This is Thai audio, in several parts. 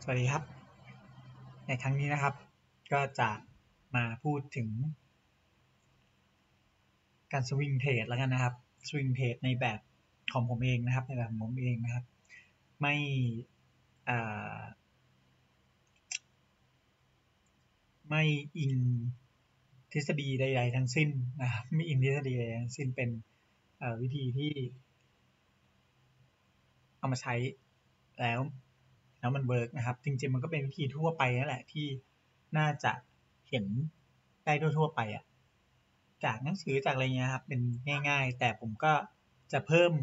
วัสดีครับในครั้งนี้นะครับก็จะมาพูดถึงการสวิงเทรดแล้วกันนะครับสวิงเทรดในแบบของผมเองนะครับในแบบของผมเองนะครับไม่ไม่อิงทฤษฎีใดๆทั้งสิ้นนะครับไม่อิงทฤษฎีใดๆทั้งสิ้นเป็นวิธีที่เอามาใช้แล้วมันเวิร์กนะครับจริงๆมันก็เป็นวิธีทั่วไปนั่นแหละที่น่าจะเห็นได้ทั่วๆไปอ่ะจากหนังสือจากอะไรเงี้ยครับเป็นง่ายๆแต่ผมก็จะเพิ่ม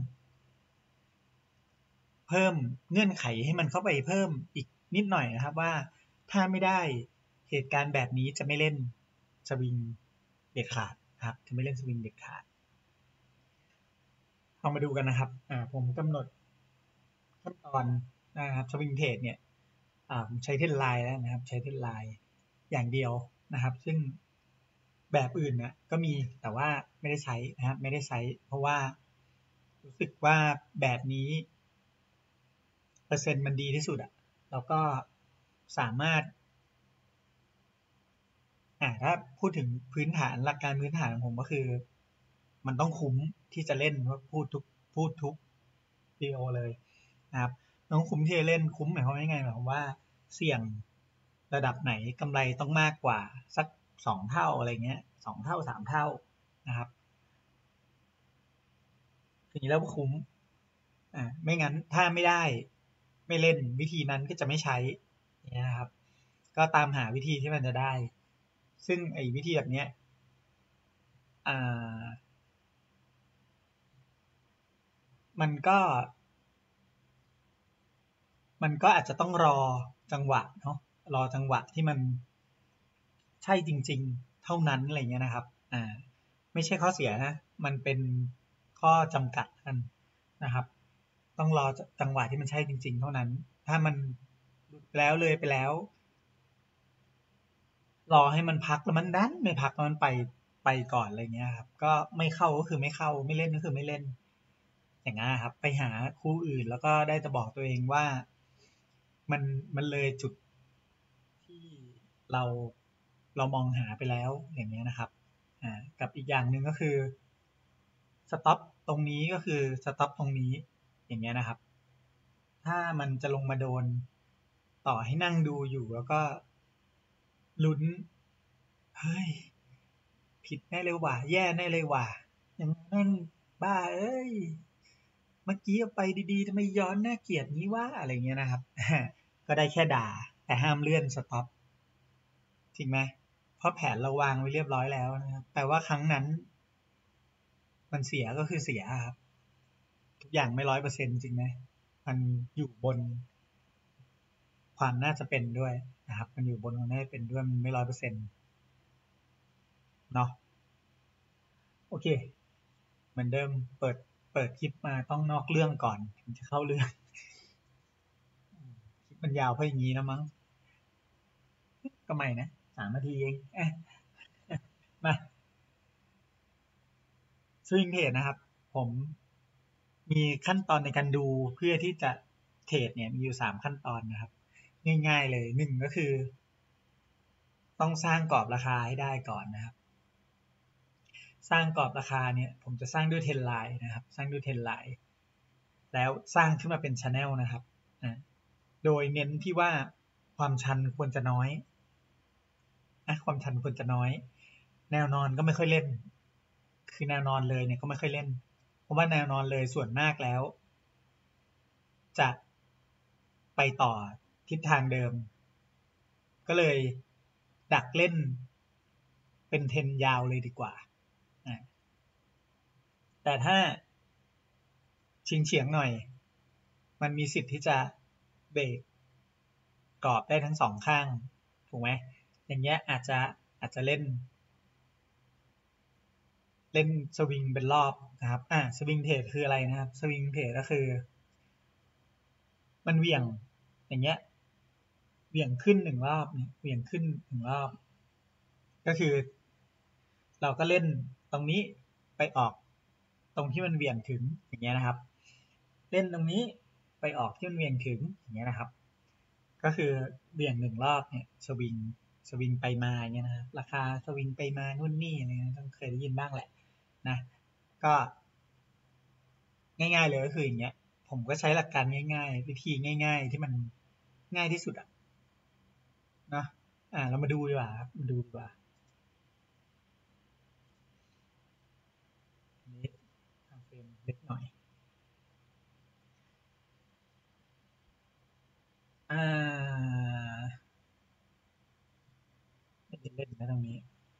เงื่อนไขให้มันเข้าไปเพิ่มอีกนิดหน่อยนะครับว่าถ้าไม่ได้เหตุการณ์แบบนี้จะไม่เล่นสวิงเด็ดขาดครับจะไม่เล่นสวิงเด็ดขาดเอามาดูกันนะครับผมกำหนดขั้นตอนนะครับสวิงเทรดเนี่ยผมใช้เทรนไลน์แล้วนะครับใช้เทรนไลน์อย่างเดียวนะครับซึ่งแบบอื่นเนี่ยก็มีแต่ว่าไม่ได้ใช้นะครับไม่ได้ใช้เพราะว่ารู้สึกว่าแบบนี้เปอร์เซ็นต์มันดีที่สุดอ่ะแล้วก็สามารถถ้าพูดถึงพื้นฐานหลักการพื้นฐานของผมก็คือมันต้องคุ้มที่จะเล่นว่าพูดทุกวิดีโอเลยนะครับต้องคุ้มที่จะเล่นคุ้มหมายความว่ายังไงหมายความว่าเสี่ยงระดับไหนกำไรต้องมากกว่าสัก2 เท่าอะไรเงี้ย2 เท่า3 เท่านะครับทีนี้แล้วคุ้มไม่งั้นถ้าไม่ได้ไม่เล่นวิธีนั้นก็จะไม่ใช้เนี่ยนะครับก็ตามหาวิธีที่มันจะได้ซึ่งไอ้วิธีแบบเนี้ยอ่ามันก็อาจจะต้องรอจังหวะเนาะรอจังหวะที่มันใช่จริงๆเท่านั้นอะไรเงี้ยนะครับไม่ใช่ข้อเสียนะมันเป็นข้อจำกัดกันนะครับต้องรอจังหวะที่มันใช่จริงๆเท่านั้นถ้ามันแล้วเลยไปแล้วรอให้มันพักแล้วมันดันไม่พักแล้วมันไปก่อนอะไรเงี้ยครับก็ไม่เข้าก็คือไม่เข้าไม่เล่นก็คือไม่เล่นอย่างนั้นครับไปหาคู่อื่นแล้วก็ได้จะบอกตัวเองว่ามันเลยจุดที่เรามองหาไปแล้วอย่างเงี้ยนะครับกับอีกอย่างหนึ่งก็คือสต็อปตรงนี้ก็คือสต็อปตรงนี้อย่างเงี้ยนะครับถ้ามันจะลงมาโดนต่อให้นั่งดูอยู่แล้วก็ลุ้นเฮ้ยผิดแน่เลยว่ะแย่แน่เลยว่ะยังแม่งบ้าเอ้ยเมื่อกี้ไปดีๆทำไมย้อนน่าเกลียดงี้วะอะไรเงี้ยนะครับก็ได้แค่ด่าแต่ห้ามเลื่อนสต็อปจริงไหมเพราะแผนเราวางไว้เรียบร้อยแล้วนะครับแปลว่าครั้งนั้นมันเสียก็คือเสียครับทุกอย่างไม่100%จริงไหมมันอยู่บนความน่าจะเป็นด้วยนะครับมันอยู่บนความน่าจะเป็นด้วยมันไม่100%เนาะโอเคเหมือนเดิมเปิดคลิปมาต้องนอกเรื่องก่อนถึงจะเข้าเรื่องคลิปมันยาวเพราะอย่างนี้นะมั้งก็ไม่นะ3 นาทีเองมาสวิงเทรดนะครับผมมีขั้นตอนในการดูเพื่อที่จะเทรดเนี่ยมีอยู่3 ขั้นตอนนะครับง่ายๆเลย1ก็คือต้องสร้างกรอบราคาให้ได้ก่อนนะครับสร้างกรอบราคาเนี่ยผมจะสร้างด้วยเทรนไลน์นะครับสร้างด้วยเทรนไลน์แล้วสร้างขึ้นมาเป็น channel นะครับโดยเน้นที่ว่าความชันควรจะน้อยความชันควรจะน้อยแนวนอนก็ไม่ค่อยเล่นคือแนวนอนเลยเนี่ยก็ไม่ค่อยเล่นเพราะว่าแนวนอนเลยส่วนมากแล้วจะไปต่อทิศทางเดิมก็เลยดักเล่นเป็นเทรนยาวเลยดีกว่าแต่ถ้าเฉียงหน่อยมันมีสิทธิ์ที่จะเบรกกรอบได้ทั้ง2 ข้างถูกไหมอย่างเงี้ยอาจจะเล่นสวิงเป็นรอบนะครับสวิงเทรดคืออะไรนะครับสวิงเทรดก็คือมันเหวี่ยงอย่างเงี้ยเหวี่ยงขึ้น1 รอบเนี่ยเหวี่ยงขึ้น1 รอบก็คือเราก็เล่นตรงนี้ไปออกตรงที่มันเหวี่ยงถึงอย่างเงี้ยนะครับเล่นตรงนี้ไปออกที่มันเหวี่ยงถึงอย่างเงี้ยนะครับก็คือเบี่ยงหนึ่งรอบเนี่ยสวิงไปมาเงี้ยนะครับราคาสวิงไปมานู่นนี่อะไรเงี้ยต้องเคยได้ยินบ้างแหละนะก็ง่ายๆเลยก็คืออย่างเงี้ยผมก็ใช้หลักการง่ายๆวิธีง่ายๆที่มันง่ายที่สุดอ่ะนะเรามาดูดีกว่าครับมาดูดีกว่าอันนี้ทำเฟรมเล็กหน่อยอ่าไม่เล่นนะตรงนี้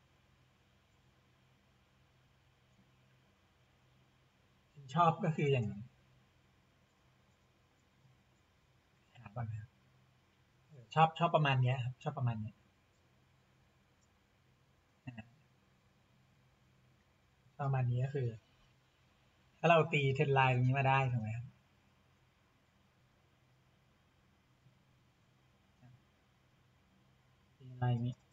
ชอบก็คืออย่างหาก่อนนะครับชอบประมาณเนี้ยครับชอบประมาณเนี้ยอ่าประมาณนี้ก็คือถ้าเราตีเทรนไลน์ตรงนี้มาได้ถูกไหมครับตีไลน์นี้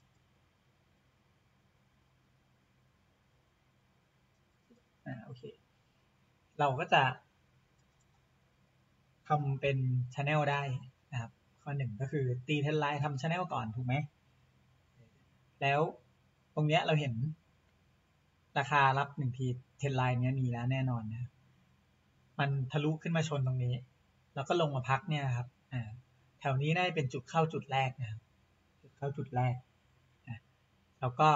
โอเคเราก็จะทำเป็น channel ได้นะครับข้อหนึ่งก็คือตีเทรนไลน์ทำ channel ก่อนถูกไหมแล้วตรงเนี้ยเราเห็นราคารับหนึ่งทีเทรนไลน์เนี้ยมีแล้วแน่นอนนะมันทะลุขึ้นมาชนตรงนี้แล้วก็ลงมาพักเนี่ยครับแถวนี้ได้เป็นจุดเข้าจุดแรกนะครับจุดเข้าจุดแรกแล้วก็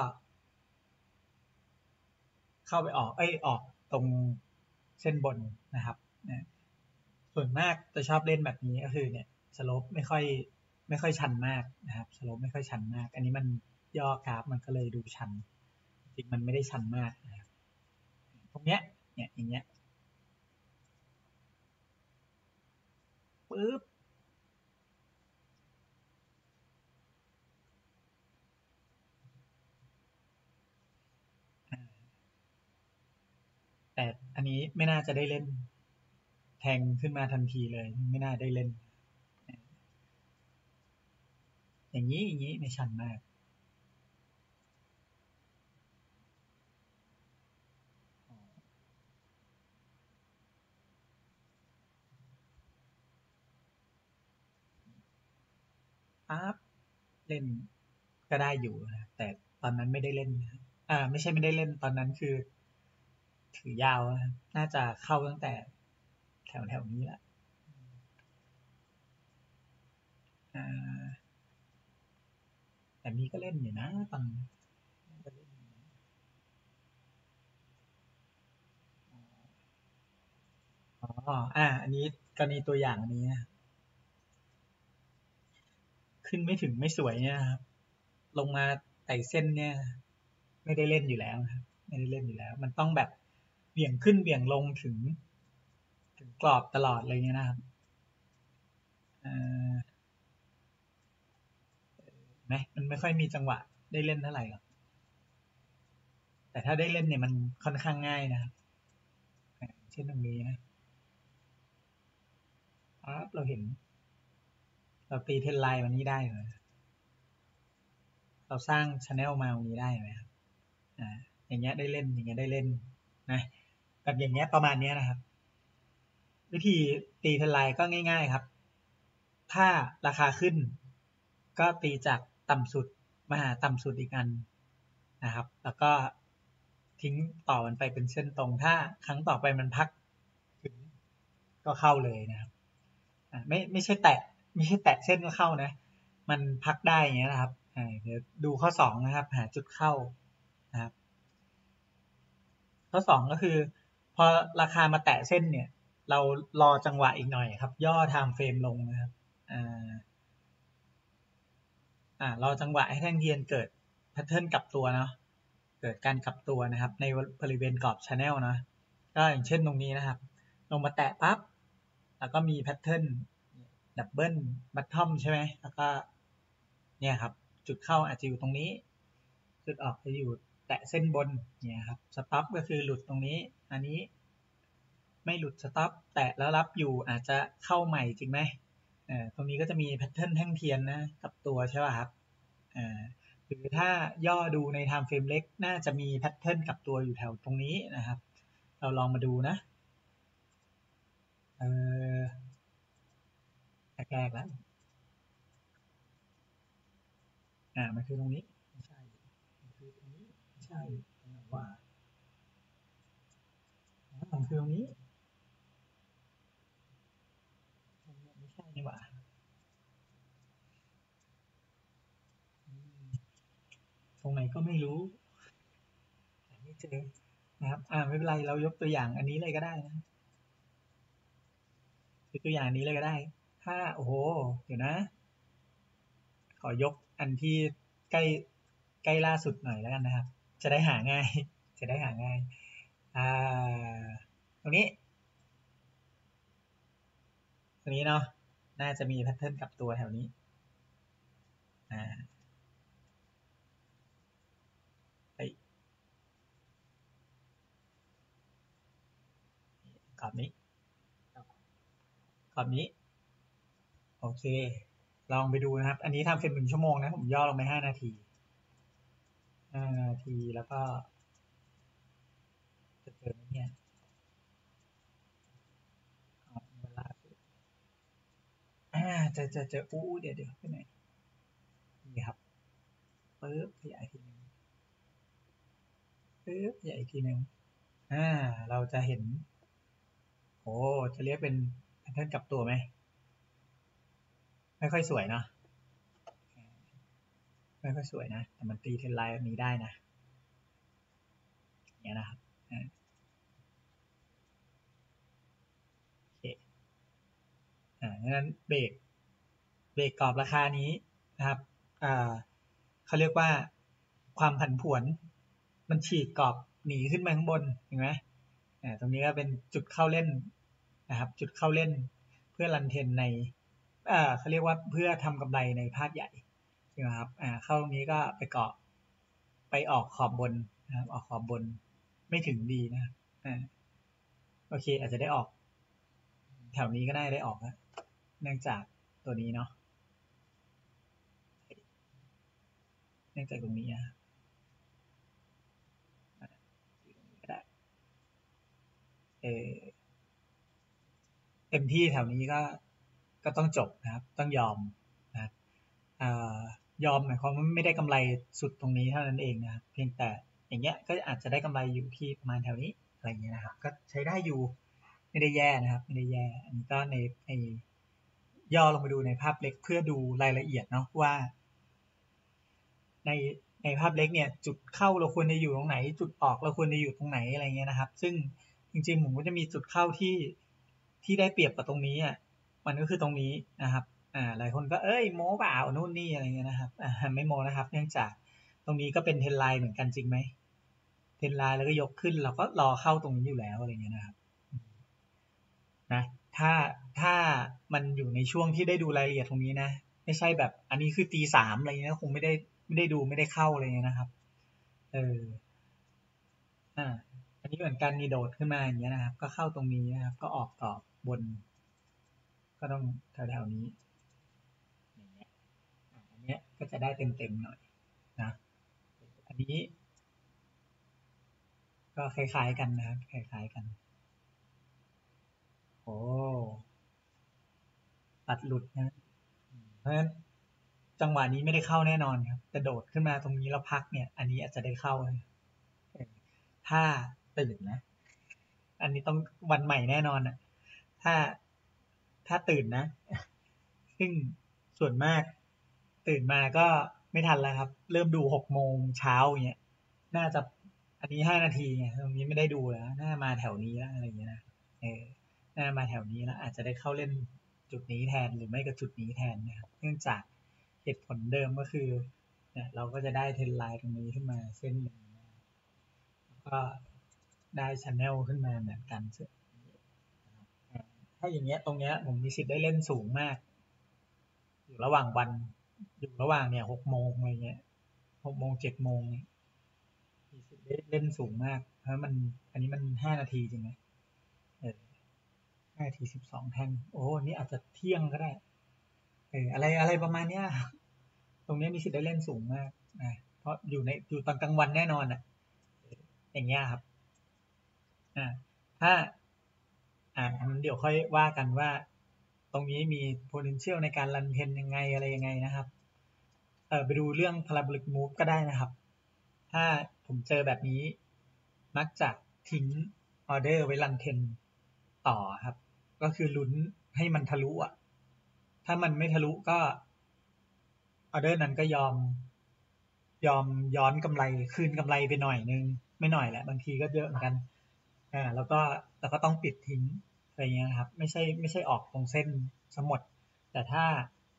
เข้าไปออกตรงเส้นบนนะครับส่วนมากจะชอบเล่นแบบนี้ก็คือเนี่ยสโลปไม่ค่อยชันมากนะครับสโลปไม่ค่อยชันมากอันนี้มันย่อกราฟมันก็เลยดูชันจริงมันไม่ได้ชันมากนะครับตรงเนี้ยเนี่ยอย่างเงี้ยปึ๊บแต่อันนี้ไม่น่าจะได้เล่นแทงขึ้นมาทันทีเลยไม่น่าได้เล่นอย่างนี้ไม่ชันมากปั๊บเล่นก็ได้อยู่นะแต่ตอนนั้นไม่ได้เล่นไม่ใช่ไม่ได้เล่นตอนนั้นคือถือยาวนะน่าจะเข้าตั้งแต่แถวนี้แหละอ่าแต่มีก็เล่นอยู่นะตอนอ๋ออันนี้กรณีตัวอย่างอันนี้นะขึ้นไม่ถึงไม่สวยเนี่ยครับลงมาไต่เส้นเนี่ยไม่ได้เล่นอยู่แล้วครับไม่ได้เล่นอยู่แล้วมันต้องแบบเบี่ยงขึ้นเบี่ยงลงถึงกรอบตลอดเลยเนี่ยนะครับอ่าไหมมันไม่ค่อยมีจังหวะได้เล่นเท่าไหร่หรอกแต่ถ้าได้เล่นเนี่ยมันค่อนข้างง่ายนะครับเช่นตรงนี้นะปั๊บเราเห็นเราตีเทรนไลน์วันนี้ได้เลยเราสร้างช anel มาวันนี้ได้ไหมครับอย่างเงี้ยได้เล่นอย่างเงี้ยได้เล่นนะแบบอย่างเงี้ยประมาณเนี้ยนะครับวิธีตีเทรนไลน์ก็ง่ายๆครับถ้าราคาขึ้นก็ตีจากต่ำสุดมาหาต่ำสุดอีกอันนะครับแล้วก็ทิ้งต่อมันไปเป็นเส้นตรงถ้าครั้งต่อไปมันพักถึงก็เข้าเลยนะครับไม่ใช่แตะเส้นก็เข้านะมันพักได้อย่างเงี้ยนะครับเดี๋ยวดูข้อสองนะครับหาจุดเข้านะครับข้อสองก็คือพอราคามาแตะเส้นเนี่ยเรารอจังหวะอีกหน่อยครับย่อไทม์เฟรมลงนะครับอ่ารอจังหวะให้แท่งเทียนเกิดแพทเทิร์นกลับตัวเนาะเกิดการกลับตัวนะครับในบริเวณกรอบชาแนลนะก็อย่างเช่นตรงนี้นะครับลงมาแตะปั๊บแล้วก็มีแพทเทิร์นดับเบิลบัตทอมใช่ไหมแล้วก็เนี่ยครับจุดเข้าอาจจะอยู่ตรงนี้จุดออกจะอยู่แตะเส้นบนเนี่ยครับสต็อปก็คือหลุดตรงนี้อันนี้ไม่หลุดสต็อปแตะแล้วรับอยู่อาจจะเข้าใหม่จริงไหมตรงนี้ก็จะมีแพทเทิร์นแท่งเทียนนะกับตัวใช่ป่ะครับอ่าหรือถ้าย่อดูใน time frame เล็กน่าจะมีแพทเทิร์นกับตัวอยู่แถวตรงนี้นะครับเราลองมาดูนะเออแรกๆแล้วมันคือตรงนี้ไม่ใช่มันคือตรงนี้ไม่ใช่ตรงไหนว่ามันคือตรงนี้ไม่ใช่นี่หว่าตรงไหนก็ไม่รู้ไม่เจอนะครับไม่เป็นไรเรายกตัวอย่างอันนี้เลยก็ได้นะยกตัวอย่างนี้เลยก็ได้ถ้าโอ้โหเดี๋ยวนะขอยกอันที่ใกล้ใกล้ล่าสุดหน่อยแล้วกันนะครับจะได้หาง่ายจะได้หาง่ายอ่าตรงนี้ตรงนี้เนาะน่าจะมีแพทเทิร์นกับตัวแถวนี้อ่าไปกรอบนี้กรอบนี้โอเคลองไปดูนะครับอันนี้ทำเป็น1 ชั่วโมงนะผมย่อลงไป5 นาที5 นาทีแล้วก็จะเจอไหมเนี่ยเอาเวลาจะอู้เดี๋ยวไปไหนนี่ครับปึ๊บขยายทีนึงปึ๊บขยายอีกทีนึงเราจะเห็นโอ้จะเรียกเป็นแพทเทิร์นกลับตัวไหมไม่ค่อยสวยเนาะไม่ค่อยสวยนะแต่มันตีเทรนไลน์แบบนี้ได้นะอย่างเงี้ยนะครับโอเคงั้นเบรกกรอบราคานี้นะครับอ่าเขาเรียกว่าความผันผวนมันฉีกกรอบหนีขึ้นมาข้างบนเห็นไหมตรงนี้ก็เป็นจุดเข้าเล่นนะครับจุดเข้าเล่นเพื่อรันเทนในเขาเรียกว่าเพื่อทำกำไรในภาพใหญ่นะครับเข้าตรงนี้ก็ไปเกาะไปออกขอบบนนะครับออกขอบบนไม่ถึงดีนะครับโอเคอาจจะได้ออกแถวนี้ก็ได้ออกนะเนื่องจากตัวนี้เนาะเนื่องจากตรงนี้นะก็ได้เออเต็มที่แถวนี้ก็ต้องจบนะครับต้องยอมนะครับยอมหมายความว่าไม่ได้กำไรสุดตรงนี้เท่านั้นเองนะครับเพียงแต่อย่างเงี้ยก็อาจจะได้กำไรอยู่ที่ประมาณแถวนี้อะไรเงี้ยนะครับก็ใช้ได้อยู่ไม่ได้แย่นะครับไม่ได้แย่อันนี้ก็ในย่อลงไปดูในภาพเล็กเพื่อดูรายละเอียดเนาะว่าในในภาพเล็กเนี่ยจุดเข้าเราควรจะอยู่ตรงไหนจุดออกเราควรจะอยู่ตรงไหนอะไรเงี้ยนะครับซึ่งจริงๆผมก็จะมีจุดเข้าที่ได้เปรียบกับตรงนี้อ่ะมันก็คือตรงนี้นะครับหลายคนก็เอ้ยโม้เปล่านู่นนี่อะไรเงี้ยนะครับไม่โม้นะครับเนื่องจากตรงนี้ก็เป็นเทรนไลน์เหมือนกันจริงไหมเทรนไลน์แล้วก็ยกขึ้นเราก็รอเข้าตรงนี้อยู่แล้วอะไรเงี้ยนะครับนะถ้ามันอยู่ในช่วงที่ได้ดูรายละเอียดตรงนี้นะไม่ใช่แบบอันนี้คือตี 3อะไรเงี้ยคงไม่ได้ดูไม่ได้เข้าอะไรเงี้ยนะครับเอออ่าอันนี้เหมือนกันนี่โดดขึ้นมาอย่างเงี้ยนะครับก็เข้าตรงนี้นะครับก็ออกต่อบนก็ต้องแถวๆนี้อย่างเงี้ยอันเนี้ยก็จะได้เต็มๆหน่อยนะอันนี้ก็คล้ายๆกันนะครับคล้ายๆกันโอ้ตัดหลุดนะเพราะฉะนั้นจังหวะนี้ไม่ได้เข้าแน่นอนครับแต่โดดขึ้นมาตรงนี้แล้วพักเนี่ยอันนี้อาจจะได้เข้าถ้าตื่นนะอันนี้ต้องวันใหม่แน่นอนอ่ะถ้าถ้าตื่นนะซึ่งส่วนมากตื่นมาก็ไม่ทันแล้วครับเริ่มดู6 โมงเช้าอย่างเงี้ยน่าจะอันนี้5 นาทีไงตรงนี้ไม่ได้ดูแล้วน่ามาแถวนี้แล้วอะไรอย่างเงี้ยนะเออน่ามาแถวนี้แล้วอาจจะได้เข้าเล่นจุดนี้แทนหรือไม่ก็จุดนี้แทนนะครับเนื่องจากเหตุผลเดิมก็คือเนี่ยเราก็จะได้เทรนไลน์ตรงนี้ขึ้นมาเส้นหนึ่งก็ได้ช n แนลขึ้นมาเหมือนกันถ้าอย่างเงี้ยตรงเนี้ยผมมีสิทธิ์ได้เล่นสูงมากอยู่ระหว่างวันอยู่ระหว่างเนี่ย6 โมงอะไรเงี้ย6 โมง7 โมงเนี่ยมีสิทธิ์ได้เล่นสูงมากเพราะมันอันนี้มัน5 นาทีจริงไหมเออ5 นาที12 แท่งโอ้นี่อาจจะเที่ยงก็ได้อะไรประมาณเนี้ยตรงนี้มีสิทธิ์ได้เล่นสูงมากนะเพราะอยู่ตอนกลางวันแน่นอนอ่ะอย่างเงี้ยครับอ่าถ้าอันนั้นเดี๋ยวค่อยว่ากันว่าตรงนี้มี potential ในการรันเทนยังไงอะไรยังไงนะครับไปดูเรื่อง parabolic move ก็ได้นะครับถ้าผมเจอแบบนี้มักจะทิ้งออเดอร์ไว้รันเทนต่อครับก็คือลุ้นให้มันทะลุอ่ะถ้ามันไม่ทะลุก็ออเดอร์นั้นก็ยอมย้อนกำไรคืนกำไรไปหน่อยนึงไม่หน่อยแหละบางทีก็เยอะเหมือนกันแล้วก็ต้องปิดทิ้งอะไรเงี้ยครับไม่ใช่ออกตรงเส้นทั้งหมดแต่ถ้า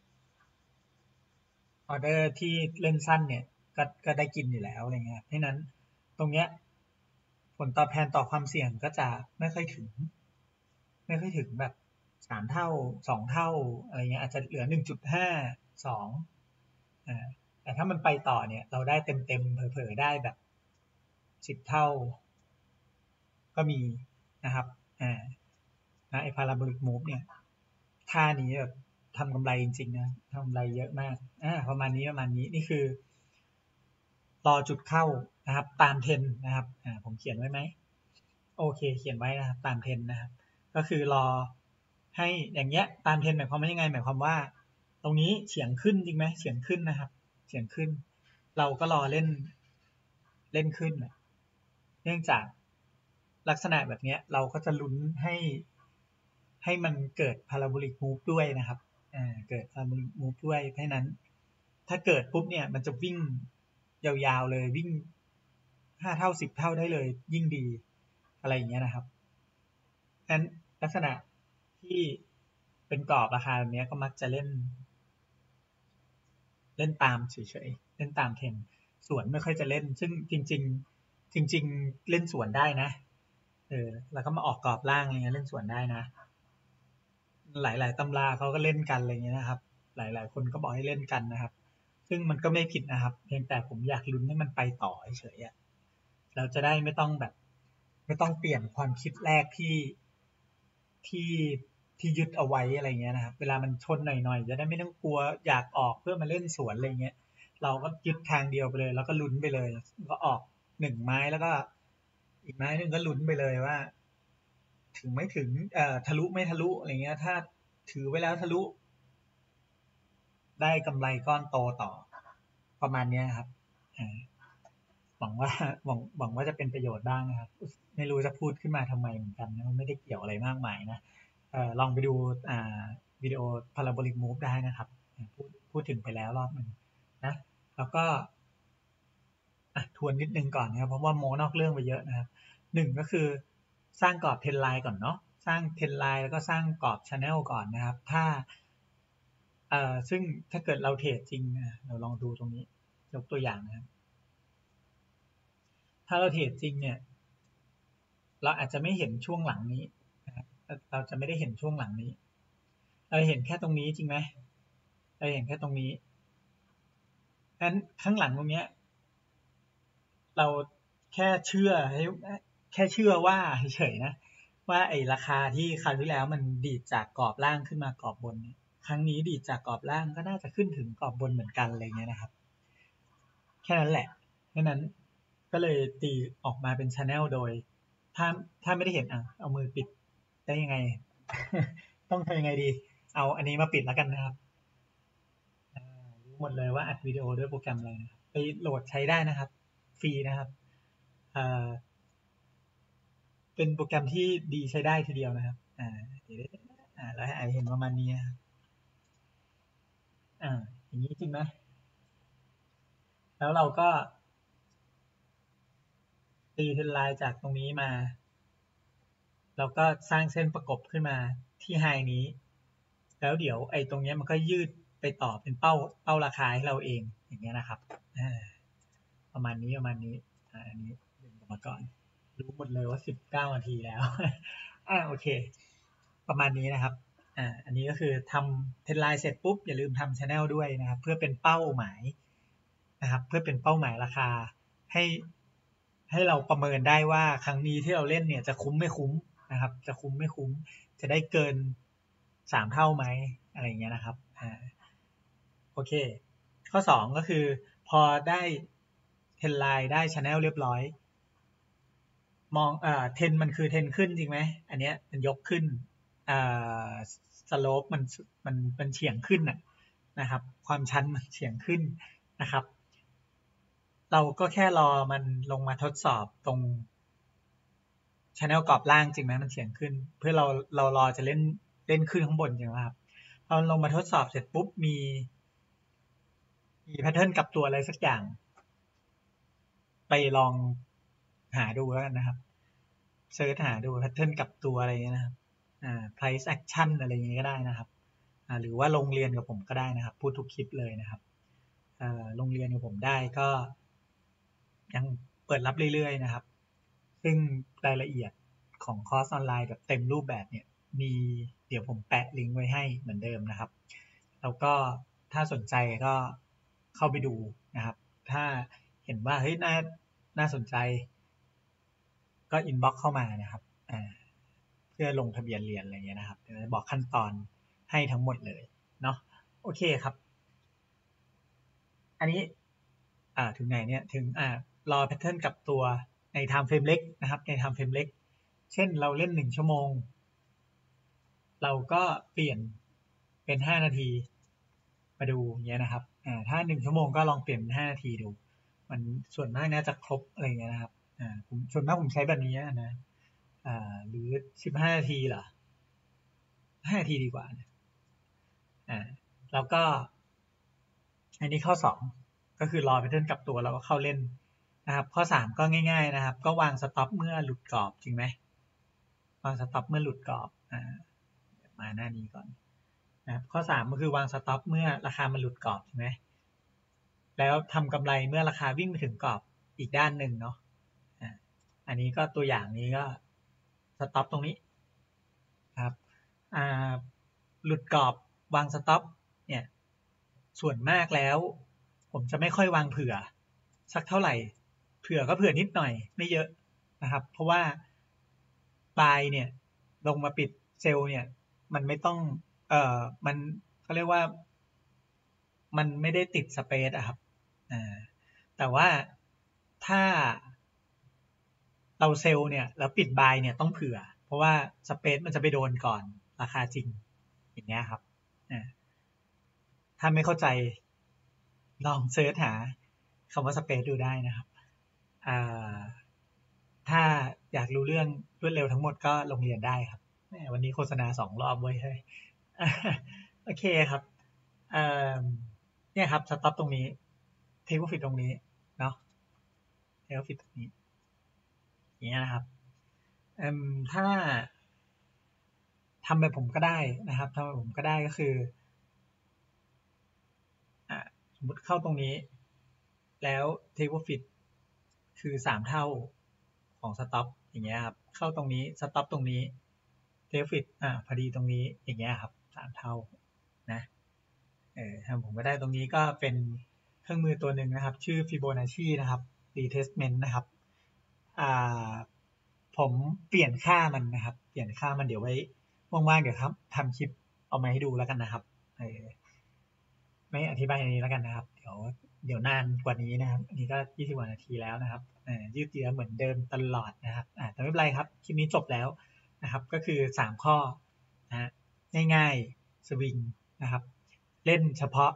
ออเดอร์ที่เล่นสั้นเนี่ยก็ได้กินอยู่แล้วอะไรเงี้ยเพราะนั้นตรงเนี้ยผลตอบแทนต่อความเสี่ยงก็จะไม่ค่อยถึงแบบ3 เท่า2 เท่าอะไรเงี้ยอาจจะเหลือ1.5 2แต่ถ้ามันไปต่อเนี่ยเราได้เต็มเผลอๆได้แบบ10 เท่าก็มีนะครับไอ้ parabolic move เนี่ยท่านี้แบบทำกำไรจริงๆนะทำกำไรเยอะมากประมาณนี้นี่คือรอจุดเข้านะครับตามเทรนนะครับผมเขียนไว้ไหมโอเคเขียนไว้นะครับตามเทรนนะครับก็คือรอให้อย่างเงี้ยตามเทรนหมายความว่ายังไงหมายความว่าตรงนี้เฉียงขึ้นจริงไหมเฉียงขึ้นนะครับเฉียงขึ้นเราก็รอเล่นขึ้นเนื่องจากลักษณะแบบนี้เราก็จะลุ้นให้มันเกิด parabolic move ด้วยนะครับเกิด parabolic move ด้วยเพราะนั้นถ้าเกิดปุ๊บเนี่ยมันจะวิ่งยาวๆเลยวิ่ง5 เท่า10 เท่าได้เลยยิ่งดีอะไรอย่างเงี้ยนะครับนั้นลักษณะที่เป็นกรอบราคาแบบนี้ก็มักจะเล่นตามเฉยๆเล่นตามเทรนสวนไม่ค่อยจะเล่นซึ่งจริงเล่นสวนได้นะแล้วก็มาออกกรอบล่างอะไรเงี้ยเล่นสวนได้นะหลายๆตำราเขาก็เล่นกันอะไรเงี้ยนะครับหลายๆคนก็บอกให้เล่นกันนะครับซึ่งมันก็ไม่ผิดนะครับเพียงแต่ผมอยากลุ้นให้มันไปต่อเฉยๆเราจะได้ไม่ต้องแบบไม่ต้องเปลี่ยนความคิดแรกที่ที่ยึดเอาไว้อะไรเงี้ยนะครับเวลามันชนหน่อยๆจะได้ไม่ต้องกลัวอยากออกเพื่อมาเล่นสวนอะไรเงี้ยเราก็ยึดทางเดียวไปเลยแล้วก็ลุ้นไปเลยก็ออก1 ไม้แล้วก็อีกไม้หนึ่งก็ลุ้นไปเลยว่าถึงไม่ถึงทะลุไม่ทะลุอะไรเงี้ยถ้าถือไว้แล้วทะลุได้กำไรก้อนโตต่อประมาณนี้ครับหวังว่าหวังว่าจะเป็นประโยชน์บ้างนะครับไม่รู้จะพูดขึ้นมาทำไมเหมือนกันนะไม่ได้เกี่ยวอะไรมากมายนะลองไปดูวิดีโอ Parabolic Move ได้นะครับพูดถึงไปแล้วรอบหนึ่งนะแล้วก็ทวนนิดนึงก่อนนะครับเพราะว่าโมนอกเรื่องไปเยอะนะครับ1ก็คือสร้างกรอบเทรนไลน์ก่อนเนาะสร้างเทรนไลน์แล้วก็สร้างกรอบชาแนลก่อนนะครับซึ่งถ้าเกิดเราเทรดจริงเราลองดูตรงนี้ยกตัวอย่างนะครับถ้าเราเทรดจริงเนี่ยเราอาจจะไม่เห็นช่วงหลังนี้นะครับเราจะไม่ได้เห็นช่วงหลังนี้เราเห็นแค่ตรงนี้จริงไหมเราเห็นแค่ตรงนี้งั้นข้างหลังตรงเนี้ยเราแค่เชื่อว่าเฉยๆนะว่าไอ้ราคาที่คราวที่แล้วมันดีดจากกรอบล่างขึ้นมากรอบบนเนี่ยครั้งนี้ดีดจากกรอบล่างก็น่าจะขึ้นถึงกรอบบนเหมือนกันอะไรเงี้ยนะครับแค่นั้นแหละแค่นั้นก็เลยตีออกมาเป็นชาแนลโดยถ้าไม่ได้เห็นเอามือปิดได้ยังไง ต้องทำยังไงดีเอาอันนี้มาปิดแล้วกันนะครับรู้หมดเลยว่าอัดวิดีโอด้วยโปรแกรมอะไรนะครับไปโหลดใช้ได้นะครับฟรีนะครับเป็นโปรแกรมที่ดีใช้ได้ทีเดียวนะครับเดี๋ยวแล้วให้ไอเห็นประมาณนี้ครับอย่างนี้จริงไหมแล้วเราก็ตีเทรนไลน์จากตรงนี้มาเราก็สร้างเส้นประกบขึ้นมาที่ไฮนี้แล้วเดี๋ยวไอ้ตรงนี้มันก็ยืดไปต่อเป็นเป้าราคาให้เราเองอย่างเงี้ยนะครับประมาณนี้อันนี้ดึงออกมาก่อนรู้หมดเลยว่า19 นาทีแล้วโอเคประมาณนี้นะครับอันนี้ก็คือทำเทรนไลน์เสร็จปุ๊บอย่าลืมทำชาแนลด้วยนะครับเพื่อเป็นเป้าหมายนะครับเพื่อเป็นเป้าหมายราคาให้เราประเมินได้ว่าครั้งนี้ที่เราเล่นเนี่ยจะคุ้มไม่คุ้มนะครับจะคุ้มไม่คุ้มจะได้เกิน3 เท่าไหมอะไรอย่างเงี้ยนะครับโอเคข้อ2ก็คือพอได้เทรนไลน์ได้ชาแนลเรียบร้อยมองเทรนมันคือเทรนขึ้นจริงไหมอันเนี้ยมันยกขึ้นสโลปมันเฉียงขึ้นนะครับความชันมันเฉียงขึ้นนะครับเราก็แค่รอมันลงมาทดสอบตรง channel กรอบล่างจริงไหมมันเฉียงขึ้นเพื่อเรารอจะเล่นขึ้นข้างบนจริงไหมครับพอลงมาทดสอบเสร็จปุ๊บมีแพทเทิร์นกลับตัวอะไรสักอย่างไปลองหาดูแล้วกันนะครับเซิร์ชหาดูแพทเทิร์นกลับตัวอะไรเงี้ยนะครับprice action อะไรอย่างเงี้ยก็ได้นะครับหรือว่าลงเรียนกับผมก็ได้นะครับพูดทุกคลิปเลยนะครับลงเรียนกับผมได้ก็ยังเปิดรับเรื่อยๆนะครับซึ่งรายละเอียดของคอร์สออนไลน์แบบเต็มรูปแบบเนี่ยมีเดี๋ยวผมแปะลิงก์ไว้ให้เหมือนเดิมนะครับแล้วก็ถ้าสนใจก็เข้าไปดูนะครับถ้าเห็นว่าเฮ้ยน่าสนใจก็อินบ็อกซ์เข้ามานะครับเพื่อลงทะเบียนเรียนอะไรเงี้ยนะครับเดี๋ยวจะบอกขั้นตอนให้ทั้งหมดเลยเนาะโอเคครับอันนี้ถึงไหนเนี่ยถึงรอแพทเทิร์นกับตัวใน time frame เล็กนะครับใน time frame เล็กเช่นเราเล่น1 ชั่วโมงเราก็เปลี่ยนเป็น5 นาทีมาดูอย่างเงี้ยนะครับถ้า1 ชั่วโมงก็ลองเปลี่ยนเป็น5 นาทีดูมันส่วนมากน่าจะครบอะไรเงี้ยนะครับส่วนมากผมใช้แบบนี้นะหรือ15 นาทีเหรอ5 นาทีดีกว่านะแล้วก็อันนี้ข้อ2ก็คือรอแพทเทิร์นกลับตัวแล้วก็เข้าเล่นนะครับข้อ3ก็ง่ายๆนะครับก็วางสต็อปเมื่อหลุดกรอบจริงไหมวางสต็อปเมื่อหลุดกรอบมาหน้านี้ก่อนนะครับข้อ3ก็คือวางสต็อปเมื่อราคามันหลุดกรอบใช่ไหมแล้วทำกำไรเมื่อราคาวิ่งไปถึงกรอบอีกด้านหนึ่งเนาะอันนี้ก็ตัวอย่างนี้ก็สต็อปตรงนี้ครับหลุดกรอบวางสต็อปเนี่ยส่วนมากแล้วผมจะไม่ค่อยวางเผื่อสักเท่าไหร่เผื่อก็เผื่อนิดหน่อยไม่เยอะนะครับเพราะว่าบายเนี่ยลงมาปิดเซลล์เนี่ยมันไม่ต้องมันเขาเรียกว่ามันไม่ได้ติดสเปซอะครับแต่ว่าถ้าเราเซลล์เนี่ยแล้วปิดบายเนี่ยต้องเผื่อเพราะว่าสเปซมันจะไปโดนก่อนราคาจริงอย่างเงี้ยครับถ้าไม่เข้าใจลองเซิร์ชหาคำว่าสเปซดูได้นะครับถ้าอยากรู้เรื่องรวดเร็วทั้งหมดก็ลงเรียนได้ครับวันนี้โฆษณา2 รอบไว้ให้โอเคครับเนี่ยครับสต็อปตรงนี้เทคโปรฟิตตรงนี้เนาะเทคโปรฟิตตรงนี้อย่างเงี้ยนะครับถ้าทำแบบผมก็ได้นะครับทำแบบผมก็ได้ก็คือสมมติเข้าตรงนี้แล้ว take profit คือ3 เท่าของ stop อย่างเงี้ยครับเข้าตรงนี้ stop ตรงนี้ take profit พอดีตรงนี้อย่างเงี้ยครับ3 เท่านะผมก็ได้ตรงนี้ก็เป็นเครื่องมือตัวหนึ่งนะครับชื่อ Fibonacci นะครับ retestment นะครับผมเปลี่ยนค่ามันนะครับเปลี่ยนค่ามันเดี๋ยวไว้ว่างๆเดี๋ยวครับทำคลิปเอามาให้ดูแล้วกันนะครับไม่อธิบายอันนี้แล้วกันนะครับเดี๋ยวนานกว่านี้นะครับอันนี้ก็20 กว่านาทีแล้วนะครับยืดเยื้อเหมือนเดิมตลอดนะครับแต่ไม่เป็นไรครับคลิปนี้จบแล้วนะครับก็คือ3 ข้อนะง่ายๆสวิงนะครับเล่นเฉพาะ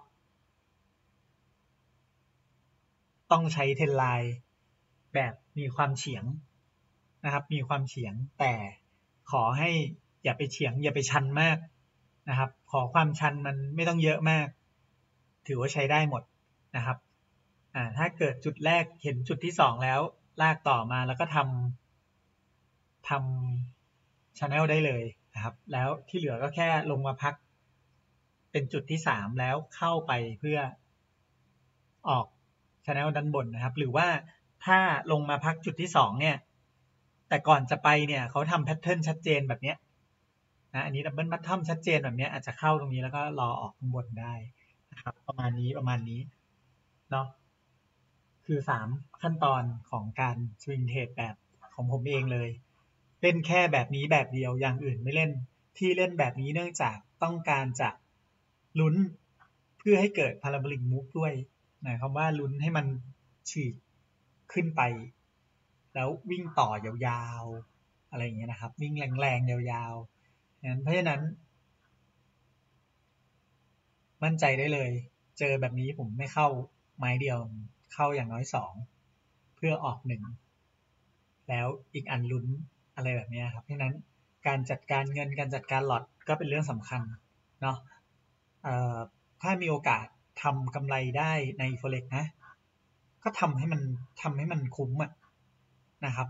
ต้องใช้เทรนไลน์แบบมีความเฉียงนะครับมีความเฉียงแต่ขอให้อย่าไปเฉียงอย่าไปชันมากนะครับขอความชันมันไม่ต้องเยอะมากถือว่าใช้ได้หมดนะครับถ้าเกิดจุดแรกเห็นจุดที่2แล้วลากต่อมาแล้วก็ทำ channel ได้เลยนะครับแล้วที่เหลือก็แค่ลงมาพักเป็นจุดที่3แล้วเข้าไปเพื่อออก channel ด้านบนนะครับหรือว่าถ้าลงมาพักจุดที่2เนี่ยแต่ก่อนจะไปเนี่ยเขาทำแพทเทิร์นชัดเจนแบบนี้นะอันนี้ดับเบิลบัตทอมชัดเจนแบบนี้อาจจะเข้าตรงนี้แล้วก็รอออกข้างบนได้นะครับประมาณนี้เนาะคือ3 ขั้นตอนของการสวิงเทรดแบบของผมเองเลยเล่นแค่แบบนี้แบบเดียวอย่างอื่นไม่เล่นที่เล่นแบบนี้เนื่องจากต้องการจะลุ้นเพื่อให้เกิดพาราโบลิกมูฟด้วยหมายความว่าลุ้นให้มันฉีกขึ้นไปแล้ววิ่งต่อยาวๆอะไรอย่างเงี้ยนะครับวิ่งแรงๆยาวๆเพราะฉะนั้นมั่นใจได้เลยเจอแบบนี้ผมไม่เข้าไม้เดียวเข้าอย่างน้อย2เพื่อออก1แล้วอีกอันลุ้นอะไรแบบนี้ครับเพราะฉะนั้นการจัดการเงินการจัดการหลอตก็เป็นเรื่องสำคัญเนาะถ้ามีโอกาสทำกำไรได้ใน Forex นะก็ทำให้มันคุ้มนะครับ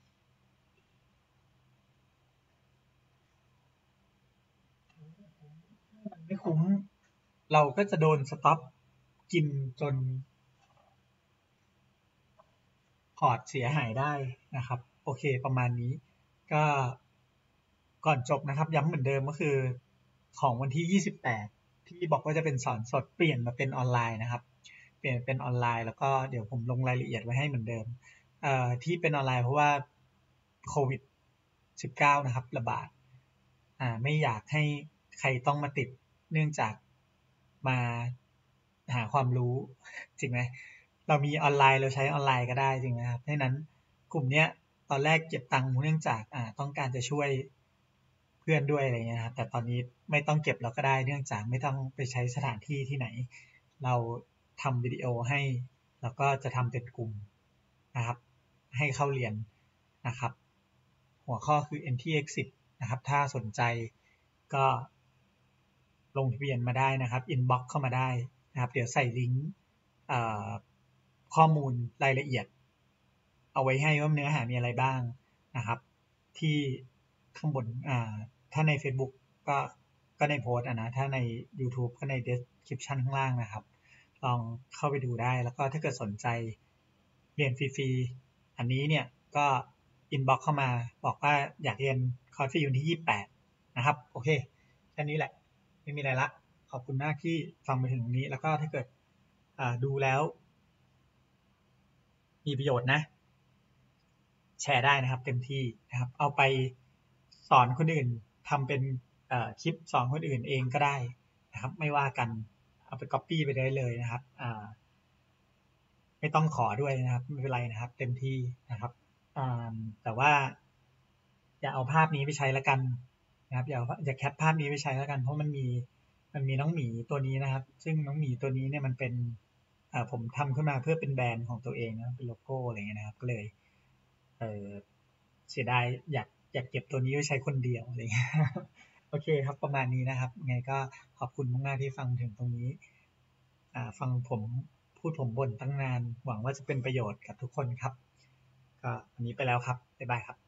มันไม่คุ้มเราก็จะโดนสต็อปกินจนพอร์ตเสียหายได้นะครับโอเคประมาณนี้ก็ก่อนจบนะครับย้ำเหมือนเดิมก็คือของวันที่28ที่บอกว่าจะเป็นสอนสดเปลี่ยนมาเป็นออนไลน์นะครับเปลี่ยนเป็นออนไลน์แล้วก็เดี๋ยวผมลงรายละเอียดไว้ให้เหมือนเดิมที่เป็นออนไลน์เพราะว่าโควิด19นะครับระบาดไม่อยากให้ใครต้องมาติดเนื่องจากมาหาความรู้จริงไหมเรามีออนไลน์เราใช้ออนไลน์ก็ได้จริงไหมครับเพราะฉะนั้นกลุ่มเนี้ยตอนแรกเก็บตังค์เนื่องจากต้องการจะช่วยเพื่อนด้วยอะไรเงี้ยครับแต่ตอนนี้ไม่ต้องเก็บเราก็ได้เนื่องจากไม่ต้องไปใช้สถานที่ที่ไหนเราทำวิดีโอให้แล้วก็จะทำเป็นกลุ่มนะครับให้เข้าเรียนนะครับหัวข้อคือ Entry Exit นะครับถ้าสนใจก็ลงทะเบียนมาได้นะครับ inbox เข้ามาได้นะครับเดี๋ยวใส่ลิงก์ข้อมูลรายละเอียดเอาไว้ให้ว่าเนื้อหามีอะไรบ้างนะครับที่ข้างบนถ้าใน Facebook ก็ก็ในโพสต์นะถ้าใน YouTube ก็ใน description ข้างล่างนะครับลองเข้าไปดูได้แล้วก็ถ้าเกิดสนใจเรียนฟรีๆอันนี้เนี่ยก็ inbox เข้ามาบอกว่าอยากเรียนคอร์สฟรีวันที่28นะครับโอเคแค่นี้แหละไม่มีอะไรละขอบคุณมากที่ฟังไปถึงตรงนี้แล้วก็ถ้าเกิดดูแล้วมีประโยชน์นะแชร์ได้นะครับเต็มที่นะครับเอาไปสอนคนอื่นทำเป็นคลิปสอนคนอื่นเองก็ได้นะครับไม่ว่ากันเอาไป copy ไปได้เลยนะครับไม่ต้องขอด้วยนะครับไม่เป็นไรนะครับเต็มที่นะครับแต่ว่าอย่าเอาภาพนี้ไปใช้แล้วกันนะครับอย่าแคปภาพนี้ไปใช้แล้วกันเพราะมันมีน้องหมีตัวนี้นะครับซึ่งน้องหมีตัวนี้เนี่ยมันเป็นผมทำขึ้นมาเพื่อเป็นแบรนด์ของตัวเองนะเป็นโลโก้อะไรเงี้ยนะครับก็เลยเออเสียดายอยากเก็บตัวนี้ไว้ใช้คนเดียวอะไรเงี้ยโอเคครับประมาณนี้นะครับไงก็ขอบคุณมากๆที่ฟังถึงตรงนี้ฟังผมพูดผมบ่นตั้งนานหวังว่าจะเป็นประโยชน์กับทุกคนครับก็วันนี้ไปแล้วครับบ๊ายบายครับ